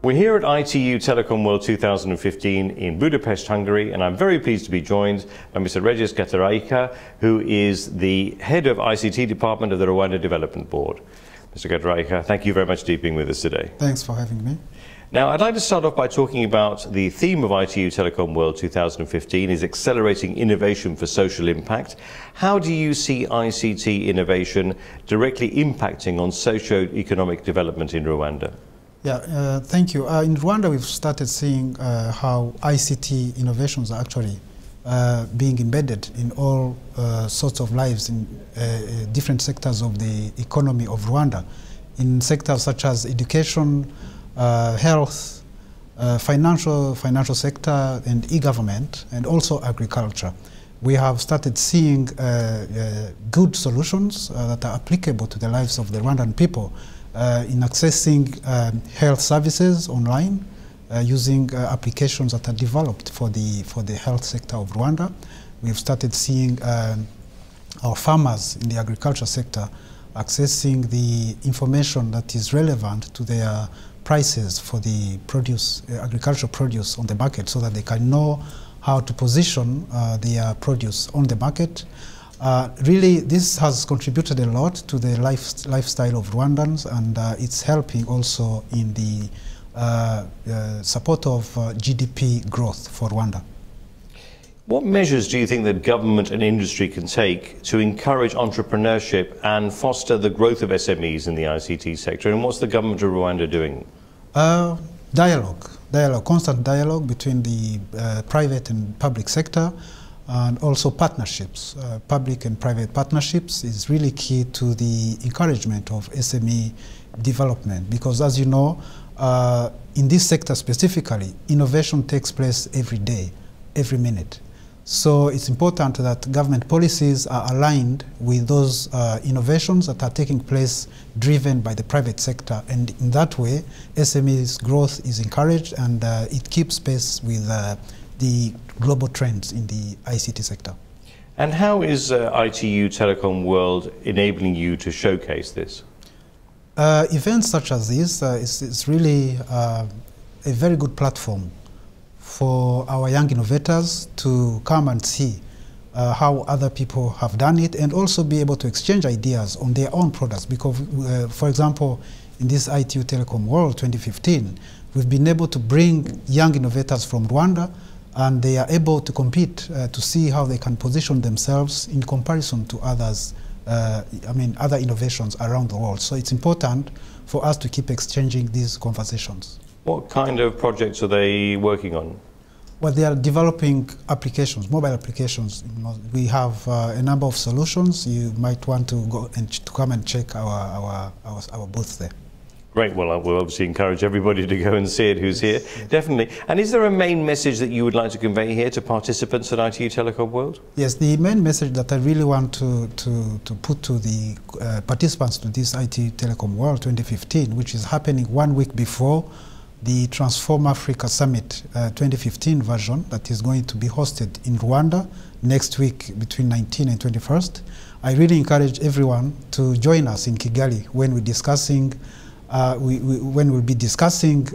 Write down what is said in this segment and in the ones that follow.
We're here at ITU Telecom World 2015 in Budapest, Hungary, and I'm very pleased to be joined by Mr. Regis Gatarayiha, who is the head of ICT Department of the Rwanda Development Board. Mr. Gatarayiha, thank you very much for being with us today. Thanks for having me. Now, I'd like to start off by talking about the theme of ITU Telecom World 2015 is accelerating innovation for social impact. How do you see ICT innovation directly impacting on socio-economic development in Rwanda? Yeah, thank you. In Rwanda, we've started seeing how ICT innovations are actually being embedded in all sorts of lives in different sectors of the economy of Rwanda, in sectors such as education, health, financial sector, and e-government, and also agriculture. We have started seeing good solutions that are applicable to the lives of the Rwandan people in accessing health services online, using applications that are developed for the health sector of Rwanda. We've started seeing our farmers in the agriculture sector accessing the information that is relevant to their prices for the produce, agricultural produce on the market, so that they can know how to position their produce on the market. Really, this has contributed a lot to the lifestyle of Rwandans, and it's helping also in the support of GDP growth for Rwanda. What measures do you think that government and industry can take to encourage entrepreneurship and foster the growth of SMEs in the ICT sector? And what's the government of Rwanda doing? Dialogue, constant dialogue between the private and public sector, and also partnerships. Public and private partnerships is really key to the encouragement of SME development, because as you know, in this sector specifically, innovation takes place every day, every minute. So it's important that government policies are aligned with those innovations that are taking place, driven by the private sector. And in that way, SMEs growth is encouraged, and it keeps pace with the global trends in the ICT sector. And how is ITU Telecom World enabling you to showcase this? Events such as this is really a very good platform for our young innovators to come and see how other people have done it, and also be able to exchange ideas on their own products. Because, for example, in this ITU Telecom World 2015, we've been able to bring young innovators from Rwanda, and they are able to compete to see how they can position themselves in comparison to others, other innovations around the world. So it's important for us to keep exchanging these conversations. What kind of projects are they working on? Well, they are developing applications, mobile applications. We have a number of solutions. You might want to go and to come and check our booth there. Great. Well, we'll obviously encourage everybody to go and see it who's here. Yes. Definitely. And is there a main message that you would like to convey here to participants at ITU Telecom World? Yes, the main message that I really want to put to the participants to this ITU Telecom World 2015, which is happening 1 week before the Transform Africa Summit 2015 version that is going to be hosted in Rwanda next week between 19th and 21st. I really encourage everyone to join us in Kigali when we're discussing when we'll be discussing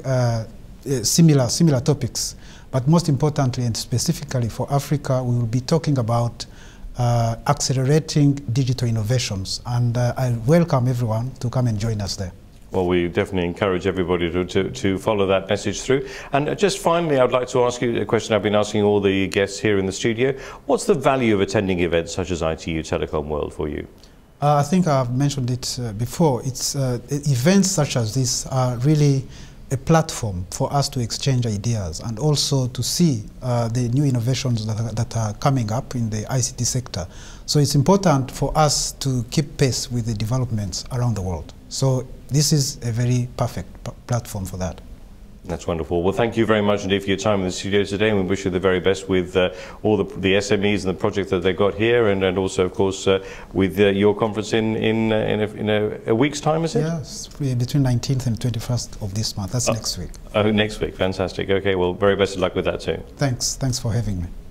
similar topics. But most importantly and specifically for Africa, we will be talking about accelerating digital innovations. And I welcome everyone to come and join us there. Well, we definitely encourage everybody to follow that message through. And just finally, I'd like to ask you a question I've been asking all the guests here in the studio. What's the value of attending events such as ITU Telecom World for you? I think I've mentioned it before. It's events such as this are really a platform for us to exchange ideas, and also to see the new innovations that are coming up in the ICT sector. So it's important for us to keep pace with the developments around the world. So this is a very perfect platform for that. That's wonderful. Well, thank you very much indeed for your time in the studio today, and we wish you the very best with all the SMEs and the projects that they've got here, and also, of course, with your conference in a week's time, is it? Yes, between 19th and 21st of this month. That's next week. Oh, next week. Fantastic. Okay, well, very best of luck with that too. Thanks for having me.